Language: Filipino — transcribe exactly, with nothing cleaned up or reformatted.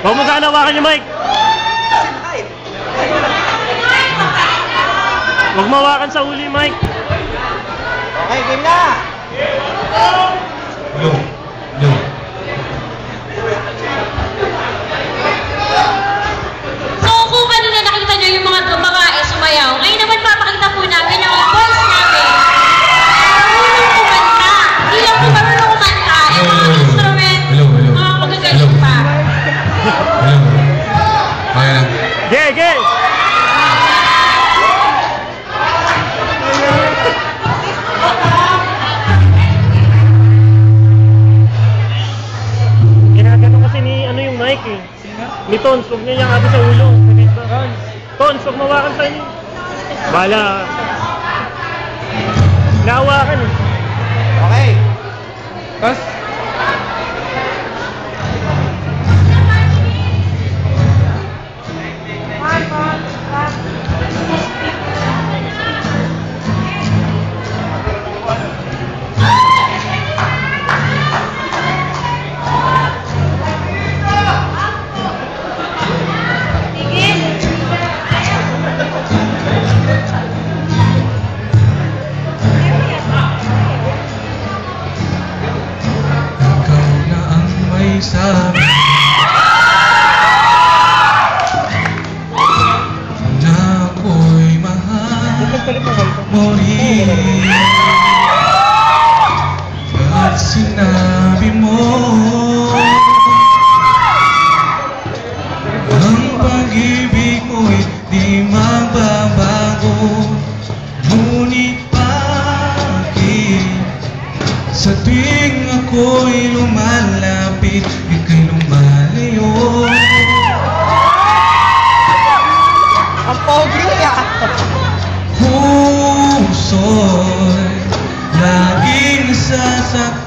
Huwag mo sana hawakan yung mic. Huwag mo hawakan sa huli, Mike. Okay, game na! Go. Go. So kung kanina nakita nyo yung mga babae sumayaw, ngayon naman papakita po namin ang boys namin. Marunong kumanta. Hindi lang po marunong kumanta. Yung mga instrument, mga magagaling pa. Hello. Okay lang. Ge, ge! Ginagano kasi ni ano yung mic eh. Ni Tons, huwag niya yung abi sa ulo. Tons, huwag mawakan sa inyo. Bala. Nahawakan eh. Okay. Tapos, sabi na ako'y mahal mo rin at sinabi mo ang pag-ibig mo'y di magbabago, ngunit bakit sa tuwing ako'y lumalapit, ika'y lumalayo? ang pogi niya! Puso'y laging nasasaktan